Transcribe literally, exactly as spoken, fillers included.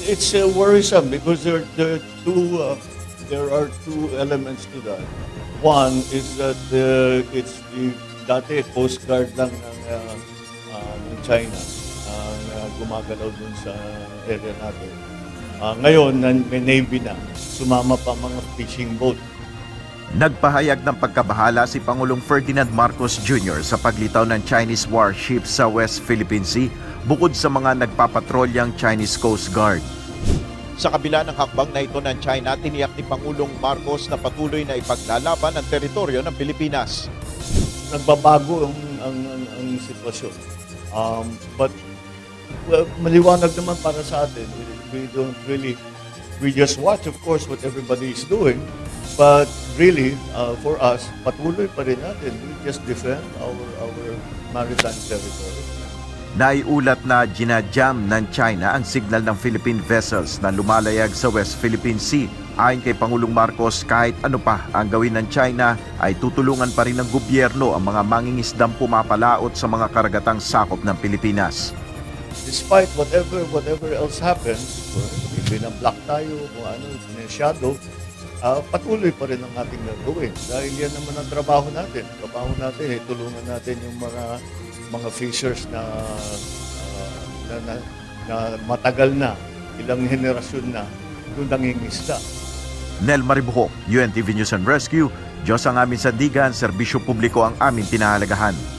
it's uh, worrisome because there, there, are two, uh, there are two elements to that. One is that uh, it's the dati Coast Guard lang ng, uh, uh, ng China ang uh, gumagalaw dun sa area natin. Uh, ngayon, may Navy na, sumama pa mga fishing boat. Nagpahayag ng pagkabahala si Pangulong Ferdinand Marcos Junior sa paglitaw ng Chinese warships sa West Philippine Sea bukod sa mga nagpapatrolyang Chinese Coast Guard. Sa kabila ng hakbang na ito ng China, tiniyak ni Pangulong Marcos na patuloy na ipaglalaban ang teritoryo ng Pilipinas. Nagbabago ang, ang, ang, ang sitwasyon. Um, but well, maliwanag naman para sa atin. We, we don't really, we just watch of course what everybody is doing. But really, uh, for us, patuloy pa rin natin. We just defend our, our maritime territory. Naiulat na ginajam ng China ang signal ng Philippine vessels na lumalayag sa West Philippine Sea. Ayon kay Pangulong Marcos, kahit ano pa ang gawin ng China, ay tutulungan pa rin ng gobyerno ang mga mangingisdang pumapalaot sa mga karagatang sakop ng Pilipinas. Despite whatever whatever else happens, binablock tayo, kung ano, shadow, Uh, patuloy pa rin ang ating gagawin. Dahil yan naman ang trabaho natin. Trabaho natin, eh, tulungan natin yung mga mga fishers na, uh, na, na, na matagal na, ilang henerasyon na, doon nangingisda. Nel Maribuho, U N T V News and Rescue, Diyos ang aming sandigan, serbisyo publiko ang aming pinahalagahan.